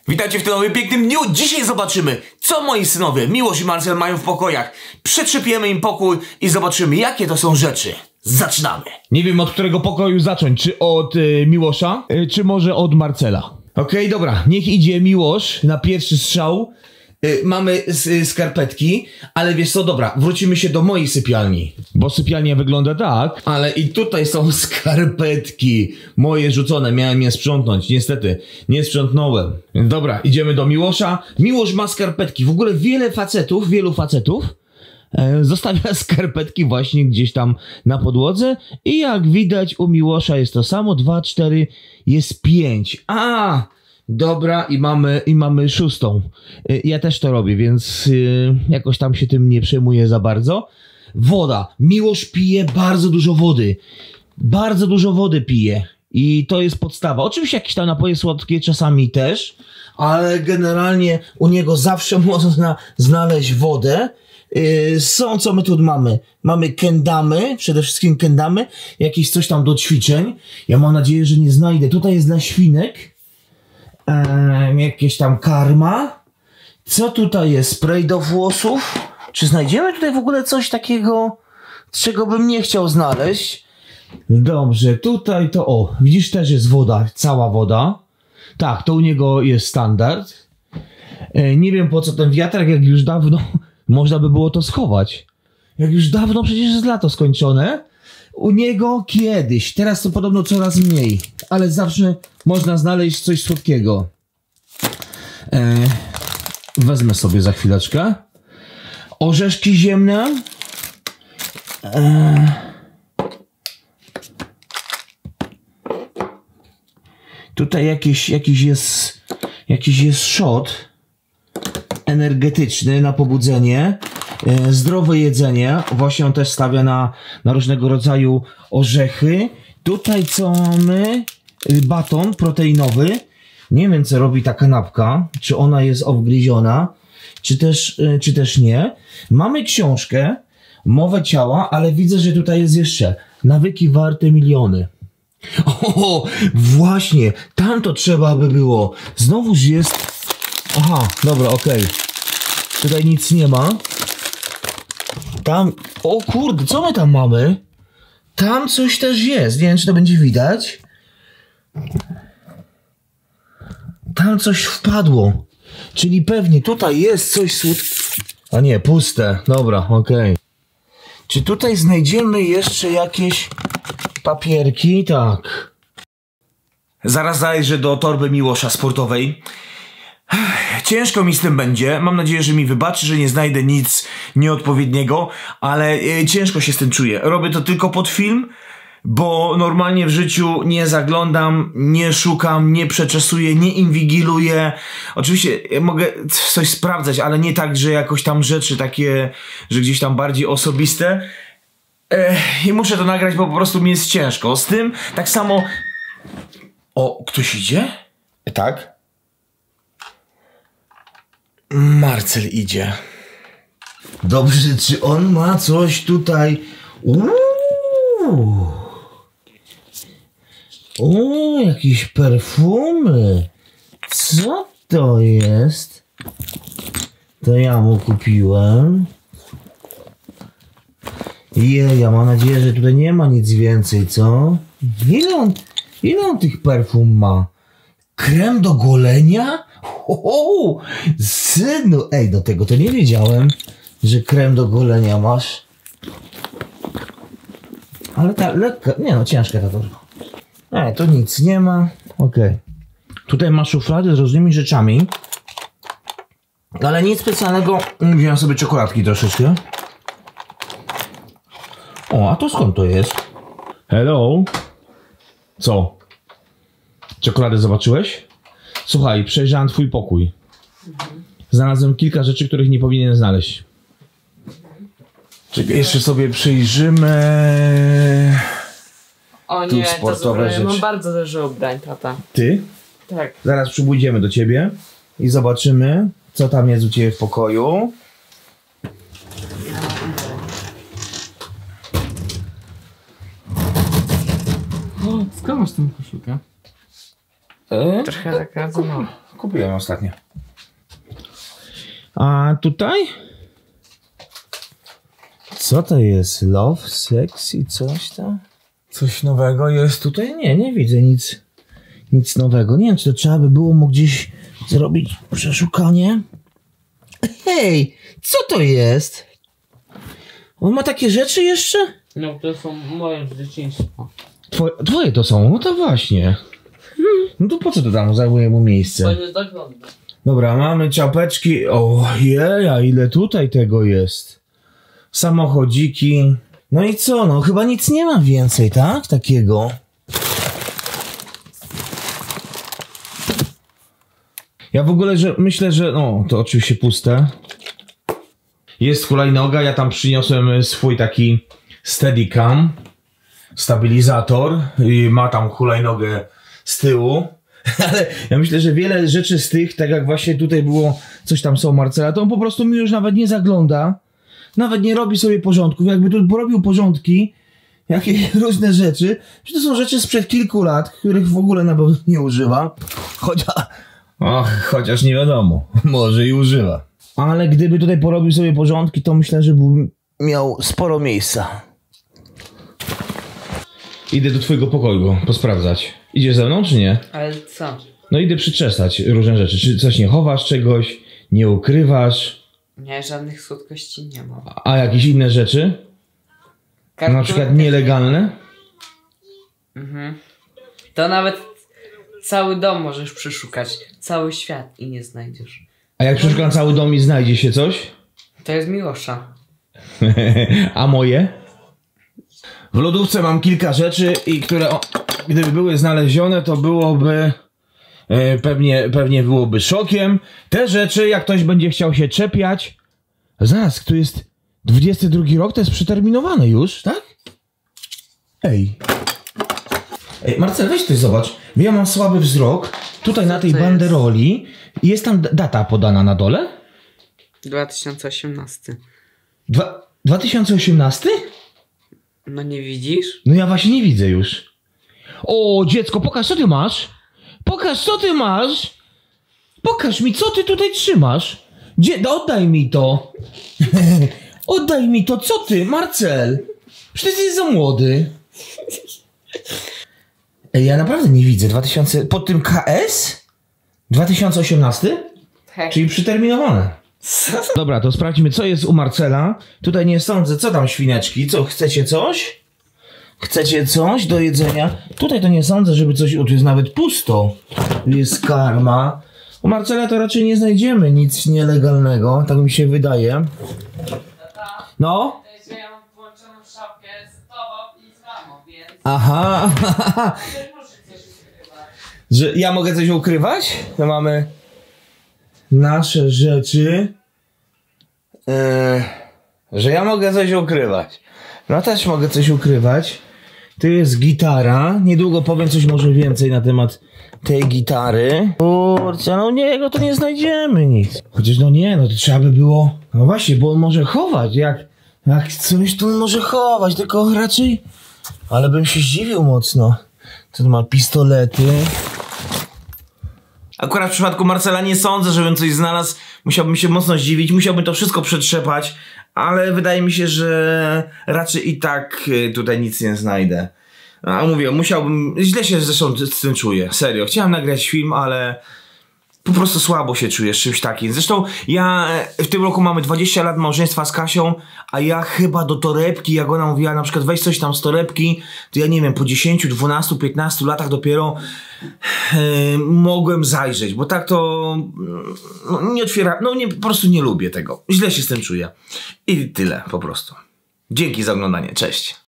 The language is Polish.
Witajcie w tym nowym pięknym dniu. Dzisiaj zobaczymy, co moi synowie Miłosz i Marcel mają w pokojach. Przetrzepiemy im pokój i zobaczymy, jakie to są rzeczy. Zaczynamy. Nie wiem, od którego pokoju zacząć. Czy od Miłosza, czy może od Marcela. Okej, dobra. Niech idzie Miłosz na pierwszy strzał. Mamy skarpetki, ale wiesz co, dobra, wrócimy się do mojej sypialni. Bo sypialnia wygląda tak, ale i tutaj są skarpetki moje rzucone, miałem je sprzątnąć, niestety nie sprzątnąłem. Dobra, idziemy do Miłosza. Miłosz ma skarpetki, w ogóle wielu facetów zostawia skarpetki właśnie gdzieś tam na podłodze i jak widać u Miłosza jest to samo, 2, 4, jest 5. Dobra, i mamy 6. Ja też to robię, więc jakoś tam się tym nie przejmuję za bardzo. Woda. Miłosz pije bardzo dużo wody. Bardzo dużo wody pije. I to jest podstawa. Oczywiście jakieś tam napoje słodkie czasami też, ale generalnie u niego zawsze można znaleźć wodę. Co my tu mamy? Mamy kendamy, przede wszystkim kendamy, jakieś coś tam do ćwiczeń. Ja mam nadzieję, że nie znajdę. Tutaj jest dla świnek. Jakieś tam karma. Co tutaj jest? Spray do włosów. Czy znajdziemy tutaj w ogóle coś takiego, czego bym nie chciał znaleźć? Dobrze, tutaj to widzisz, też jest woda, cała woda. Tak, to u niego jest standard. Nie wiem, po co ten wiatrak, jak już dawno można by było to schować. Jak już dawno przecież jest lato skończone. U niego kiedyś, teraz to podobno coraz mniej, ale zawsze można znaleźć coś słodkiego. Wezmę sobie za chwileczkę. Orzeszki ziemne. Tutaj jakiś jest shot energetyczny na pobudzenie. Zdrowe jedzenie. Właśnie on też stawia na różnego rodzaju orzechy. Tutaj co mamy? Baton proteinowy. Nie wiem, co robi ta kanapka. Czy ona jest obgryziona, czy też nie. Mamy książkę, mowę ciała, ale widzę, że tutaj jest jeszcze nawyki warte miliony. Właśnie, tam to trzeba by było. Znowuż jest... Aha, dobra, okej. Tutaj nic nie ma. Tam, o kurde, co my tam mamy? Tam coś też jest, nie wiem, czy to będzie widać. Tam coś wpadło. Czyli pewnie tutaj jest coś słodkiego. A nie, puste. Dobra, okej. Czy tutaj znajdziemy jeszcze jakieś papierki? Tak. Zaraz zajrzę do torby Miłosza sportowej. Ciężko mi z tym będzie. Mam nadzieję, że mi wybaczy, że nie znajdę nic nieodpowiedniego, ale ciężko się z tym czuję. Robię to tylko pod film, bo normalnie w życiu nie zaglądam, nie szukam, nie przeczesuję, nie inwigiluję. Oczywiście mogę coś sprawdzać, ale nie tak, że jakoś tam rzeczy takie, że gdzieś tam bardziej osobiste. I muszę to nagrać, bo po prostu mi jest ciężko. Z tym tak samo... O, ktoś idzie? Tak? Marcel idzie. Dobrze, czy on ma coś tutaj? Jakieś perfumy. Co to jest? To ja mu kupiłem. Ja mam nadzieję, że tutaj nie ma nic więcej, co? Ile on tych perfum ma? Krem do golenia? Synu, do tego to nie wiedziałem, że krem do golenia masz. Ale ta lekka, nie no, ciężka ta torba. Tu nic nie ma, okej. Tutaj masz szuflady z różnymi rzeczami. Ale nic specjalnego, wziąłem sobie czekoladki troszeczkę. A to skąd to jest? Hello? Co? Czekoladę zobaczyłeś? Słuchaj, przejrzałem twój pokój. Znalazłem kilka rzeczy, których nie powinien znaleźć. Czekaj, jeszcze sobie przyjrzymy. O tu nie, sportowe rzeczy. Mam bardzo dużo ubrań, tata. Ty? Tak. Zaraz przybójdziemy do ciebie i zobaczymy, co tam jest u ciebie w pokoju. Skąd masz tą koszulkę? Trochę taka za mało. Kupiłem ostatnio. A tutaj? Co to jest? Love, sexy, coś tam? Coś nowego jest tutaj? Nie widzę nic nowego. Nie wiem, czy to trzeba by było mu gdzieś zrobić przeszukanie. Hej, co to jest? On ma takie rzeczy jeszcze? No to są moje z dzieciństwa. Twoje to są, no to właśnie. No to po co to tam zajmuje mu miejsce? To nie zagląda. Dobra, mamy czapeczki. Ojej, a ile tutaj tego jest? Samochodziki. No i co? No chyba nic nie ma więcej, tak? Takiego. Ja w ogóle myślę, że... No, to oczywiście puste. Jest hulajnoga. Ja tam przyniosłem swój taki Steadicam. Stabilizator. I ma tam hulajnogę z tyłu. Ale ja myślę, że wiele rzeczy z tych, tak jak właśnie tutaj było, coś tam są Marcela, to on po prostu mi już nawet nie zagląda. Nawet nie robi sobie porządków. Jakby tu porobił porządki, jakieś różne rzeczy, że to są rzeczy sprzed kilku lat, których w ogóle na pewno nie używa. Chociaż nie wiadomo, może i używa. Ale gdyby tutaj porobił sobie porządki, to myślę, że by miał sporo miejsca. Idę do twojego pokoju posprawdzać. Idziesz ze mną, czy nie? Ale co? No idę przyczesać różne rzeczy. Czy coś nie chowasz czegoś, nie ukrywasz? Nie, żadnych słodkości nie ma. A jakieś inne rzeczy? Na przykład nielegalne? Mhm. To nawet cały dom możesz przeszukać. Cały świat i nie znajdziesz. A jak przeszukam cały dom i znajdzie się coś? To jest Miłosza. A moje? W lodówce mam kilka rzeczy i które gdyby były znalezione, to byłoby pewnie byłoby szokiem. Te rzeczy, jak ktoś będzie chciał się czepiać. Zaraz, tu jest 22 rok, to jest przeterminowane już, tak? Ej, Marcel, weź ty zobacz. Ja mam słaby wzrok. Tutaj na tej banderoli jest tam data podana na dole? 2018. 2018? No nie widzisz? No ja właśnie nie widzę już. O, dziecko, pokaż, co ty masz. Pokaż, co ty masz. Pokaż mi, co ty tutaj trzymasz. Oddaj mi to. Oddaj mi to, co ty, Marcel. Przecież ty jesteś za młody. Ej, ja naprawdę nie widzę. Pod tym KS? 2018? Tak. Czyli przeterminowane. Dobra, to sprawdźmy, co jest u Marcela. Tutaj nie sądzę, co tam świneczki. Co, chcecie coś? Chcecie coś do jedzenia? Tutaj to nie sądzę, żeby coś... O, tu jest nawet pusto. Tu jest karma. U Marcela to raczej nie znajdziemy nic nielegalnego. Tak mi się wydaje. No? Że ja mam włączoną szafkę z tobą i z mamą, więc... Aha. Muszę coś ukrywać. Że ja mogę coś ukrywać? To mamy... nasze rzeczy. Że ja mogę coś ukrywać. No też mogę coś ukrywać. Tu jest gitara. Niedługo powiem coś może więcej na temat tej gitary. Kurczę, no niego to nie znajdziemy nic. Chociaż no nie, no to trzeba by było... No właśnie, bo on może chować. Jak coś tu może chować, tylko raczej... Ale bym się zdziwił mocno. Tu ma pistolety. Akurat w przypadku Marcela nie sądzę, żebym coś znalazł. Musiałbym się mocno zdziwić, musiałbym to wszystko przetrzepać, ale wydaje mi się, że raczej i tak tutaj nic nie znajdę. A mówię, musiałbym... Źle się zresztą z tym czuję, serio. Chciałem nagrać film, ale po prostu słabo się czuję z czymś takim. Zresztą ja w tym roku mamy 20 lat małżeństwa z Kasią, a ja chyba do torebki, jak ona mówiła na przykład weź coś tam z torebki, to ja nie wiem, po 10, 12, 15 latach dopiero mogłem zajrzeć, bo tak to nie otwiera, no nie, po prostu nie lubię tego. Źle się z tym czuję. I tyle po prostu. Dzięki za oglądanie, cześć.